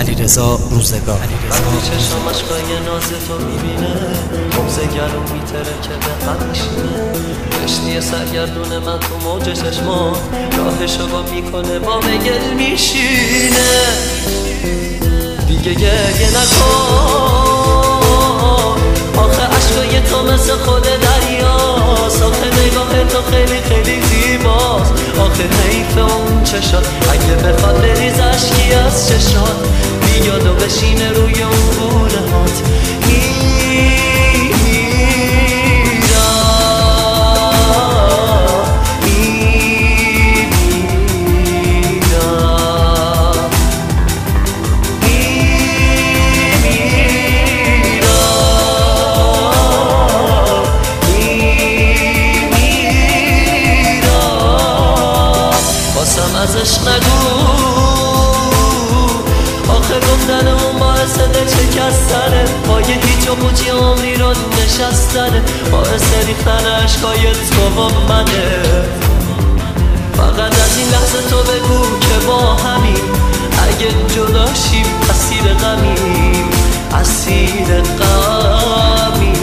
علیرضا روزگار. وقتی چشم اشکای ناز تو میبینه روزگر رو میتره که به قد میشینه کشتی سرگردون من تو موج چشمان راهشو با میکنه با مگل میشینه دیگه گریه نکن آخه عشقای تو مثل خود دریاست آخه نگاه تو خیلی خیلی زیباست آخه حیف اون چشات اگه بخواد بریز اشکی از چشات بیاد و بشینه روی اون گونه هات ازش نگو آخه گفتن اون باعث دل شکستنه پای هیچ و پوچی عمری رو نشستنه باعث ریختن عشقای تو با منه فقط از این لحظه تو بگو که با همین اگه جدا شیم اسیر غمیم اسیر غمیم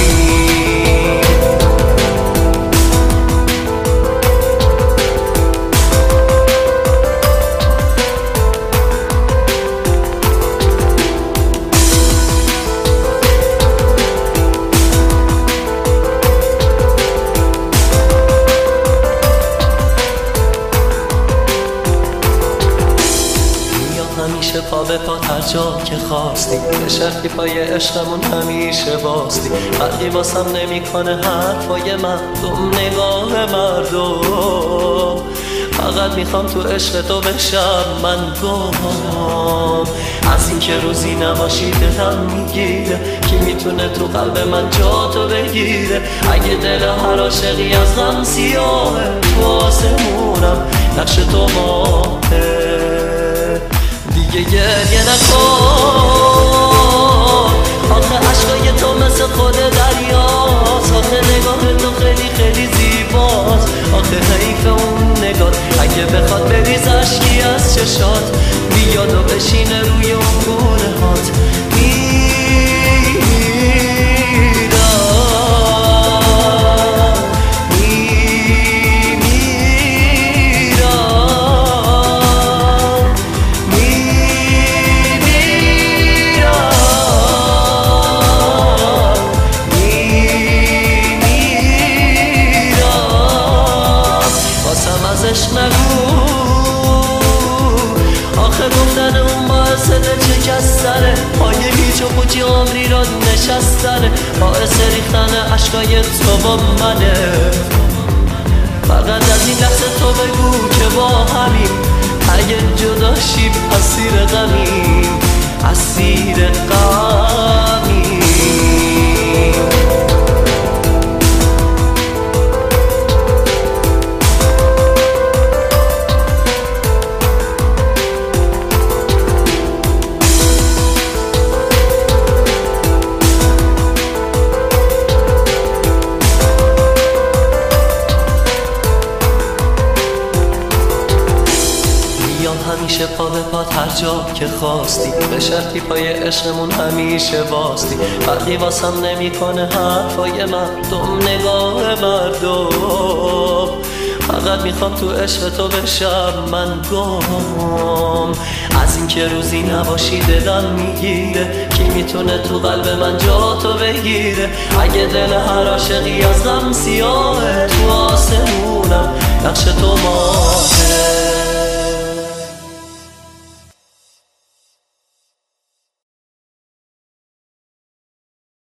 همیشه پا به پا هر جا که خواستی به شرطی پای عشقمون همیشه باستی فرقی واسم نمیکنه حرفای مردم نگاه مردم فقط میخوام تو عشق تو بشم من گم از این که روزی نباشی دلم میگیره کی میتونه تو قلب من جا تو بگیره اگه دل هر عاشقی از غم سیاهه تو آسمونم نقش تو ماهه دیگه گریه نکن آخه عشقای تو مثل خود دریاست آخه نگاه تو خیلی خیلی زیباست آخه حیف اون نگاه اگه بخواد بریز اشکی از چشات بیاد و بشینه روی اون گونه هات گفتن اون باعث دل شکستنه پای هیچ و پوچی عمری را نشستنه باعث ریختن عشقای تو با منه فقط از این لحظه تو بگو که با همین اگه جدا شیم اسیر غمیم اسیر غمیم همیشه پا به پا هر جا که خواستی به شرطی پای عشقمون همیشه باستی فرقی واسم نمیکنه حرفای مردم نگاه مردم فقط میخوام تو عشق تو بشم من گم از این که روزی نباشی دلم میگیره کی میتونه تو قلب من جا تو بگیره اگه دل هر عاشقی از غم سیاهه تو آسمونم نقش تو ما